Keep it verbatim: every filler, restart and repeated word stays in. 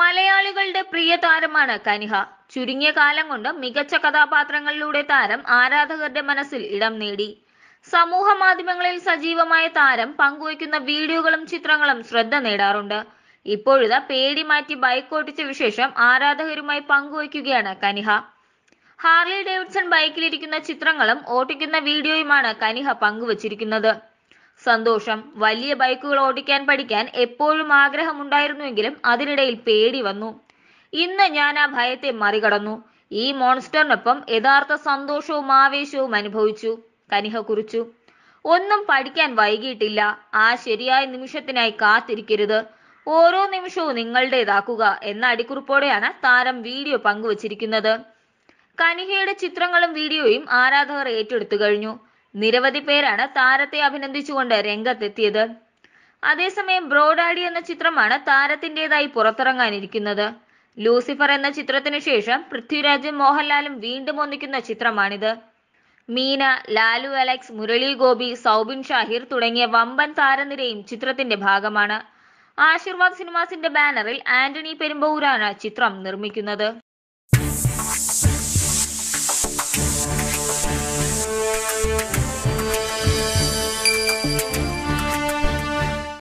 മലയാളികളുടെ പ്രിയ താരമാണ് കനിഹ. ചുരുങ്ങിയ കാലം കൊണ്ട് മികച്ച കഥാപാത്രങ്ങളിലൂടെ താരം ആരാധകരുടെ മനസ്സിൽ ഇടം നേടി. സമൂഹ മാധ്യമങ്ങളിൽ സജീവമായ താരം പങ്കുവയ്ക്കുന്ന വീഡിയോകളും ചിത്രങ്ങളും ശ്രദ്ധ നേടാറുണ്ട്. ഇപ്പോഴിതാ പേടി മാറ്റി ബൈക്ക് ഓടിച്ച വിശേഷം ആരാധകരുമായി പങ്കുവയ്ക്കുകയാണ് കനിഹ. ഹാർലി ഡേവിഡ്സൺ ബൈക്കിലിരിക്കുന്ന ചിത്രങ്ങളും ഓടിക്കുന്ന വീഡിയോയുമാണ് കനിഹ പങ്കുവച്ചിരിക്കുന്നത്. സന്തോഷം. വലിയ ബൈക്കുകൾ ഓടിക്കാൻ പഠിക്കാൻ എപ്പോഴും ആഗ്രഹമുണ്ടായിരുന്നുവെങ്കിലും അതിനിടയിൽ പേടി വന്നു. ഇന്ന് ഞാൻ ആ ഭയത്തെ മറികടന്നു. ഈ മോൺസ്റ്ററിനൊപ്പം യഥാർത്ഥ സന്തോഷവും ആവേശവും അനുഭവിച്ചു, കനിഹ കുറിച്ചു. ഒന്നും പഠിക്കാൻ വൈകിയിട്ടില്ല. ആ ശരിയായ നിമിഷത്തിനായി കാത്തിരിക്കരുത്. ഓരോ നിമിഷവും നിങ്ങളുടേതാക്കുക എന്ന അടിക്കുറിപ്പോടെയാണ് താരം വീഡിയോ പങ്കുവച്ചിരിക്കുന്നത്. കനിഹയുടെ ചിത്രങ്ങളും വീഡിയോയും ആരാധകർ ഏറ്റെടുത്തു കഴിഞ്ഞു. നിരവധി പേരാണ് താരത്തെ അഭിനന്ദിച്ചുകൊണ്ട് രംഗത്തെത്തിയത്. അതേസമയം ബ്രോഡാഡി എന്ന ചിത്രമാണ് താരത്തിൻ്റെതായി പുറത്തിറങ്ങാനിരിക്കുന്നത്. ലൂസിഫർ എന്ന ചിത്രത്തിനു ശേഷം പൃഥ്വിരാജും മോഹൻലാലും വീണ്ടും ഒന്നിക്കുന്ന ചിത്രമാണിത്. മീന, ലാലു അലക്സ്, മുരളി ഗോപി, സൗബിൻ ഷാഹിർ തുടങ്ങിയ വമ്പൻ താരനിരയും ചിത്രത്തിന്റെ ഭാഗമാണ്. ആശീർവാദ് സിനിമാസിന്റെ ബാനറിൽ ആന്റണി പെരുമ്പൂരാണ് ചിത്രം നിർമ്മിക്കുന്നത്.